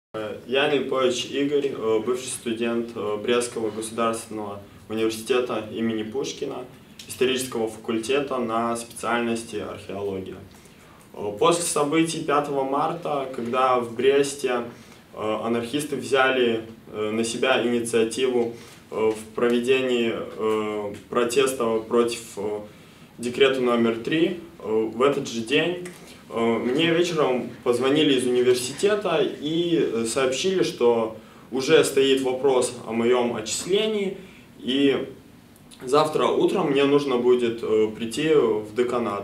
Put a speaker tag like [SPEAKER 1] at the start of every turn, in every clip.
[SPEAKER 1] Я Нельпович Игорь, бывший студент Брестского государственного университета имени Пушкина, исторического факультета на специальности археология. После событий 5 марта, когда в Бресте анархисты взяли на себя инициативу в проведении протеста против декрета номер 3, в этот же день мне вечером позвонили из университета и сообщили, что уже стоит вопрос о моем отчислении, и завтра утром мне нужно будет прийти в деканат.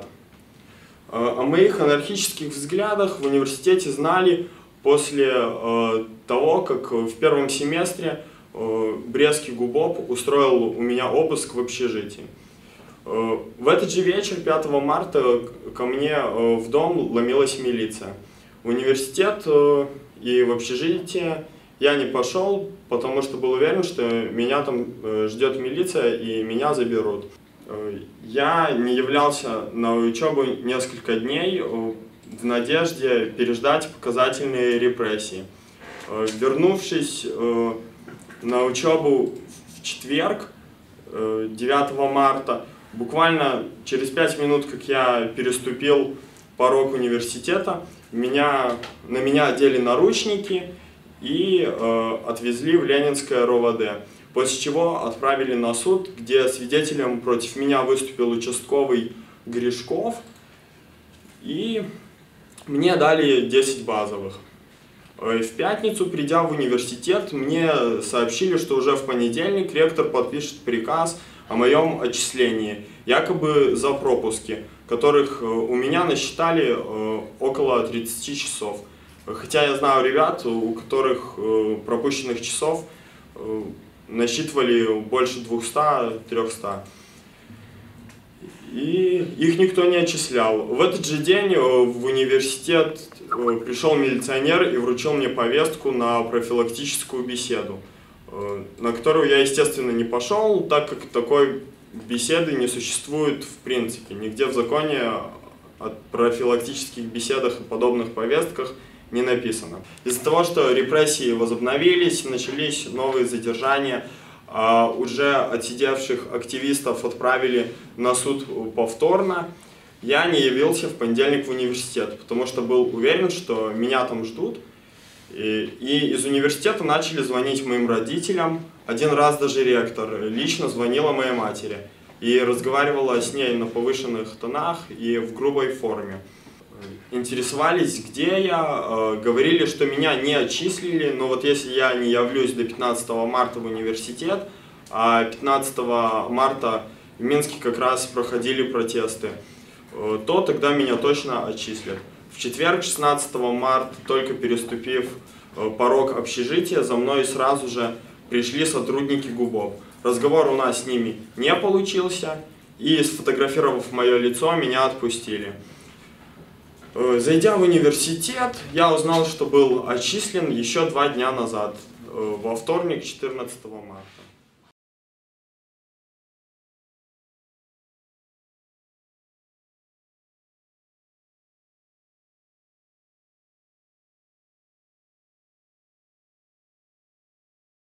[SPEAKER 1] О моих анархических взглядах в университете знали после того, как в первом семестре Брестский ГУБОП устроил у меня обыск в общежитии. В этот же вечер, 5 марта, ко мне в дом ломилась милиция. В университет и в общежитие я не пошел, потому что был уверен, что меня там ждет милиция и меня заберут. Я не являлся на учебу несколько дней в надежде переждать показательные репрессии. Вернувшись на учебу в четверг, 9 марта, буквально через 5 минут, как я переступил порог университета, на меня одели наручники и отвезли в Ленинское РОВД, после чего отправили на суд, где свидетелем против меня выступил участковый Гришков, и мне дали 10 базовых. В пятницу, придя в университет, мне сообщили, что уже в понедельник ректор подпишет приказ о моем отчислении, якобы за пропуски, которых у меня насчитали около 30 часов. Хотя я знаю ребят, у которых пропущенных часов насчитывали больше 200-300. И их никто не отчислял. В этот же день в университет пришел милиционер и вручил мне повестку на профилактическую беседу, на которую я, естественно, не пошел, так как такой беседы не существует в принципе. Нигде в законе о профилактических беседах и подобных повестках не написано. Из-за того, что репрессии возобновились, начались новые задержания, уже отсидевших активистов отправили на суд повторно, я не явился в понедельник в университет, потому что был уверен, что меня там ждут. И из университета начали звонить моим родителям. Один раз даже ректор лично звонила моей матери и разговаривала с ней на повышенных тонах и в грубой форме. Интересовались, где я, говорили, что меня не отчислили, но вот если я не явлюсь до 15 марта в университет, а 15 марта в Минске как раз проходили протесты, то тогда меня точно отчислят. В четверг, 16 марта, только переступив порог общежития, за мной сразу же пришли сотрудники ГУБОП. Разговор у нас с ними не получился, и сфотографировав мое лицо, меня отпустили. Зайдя в университет, я узнал, что был отчислен еще 2 дня назад, во вторник, 14 марта.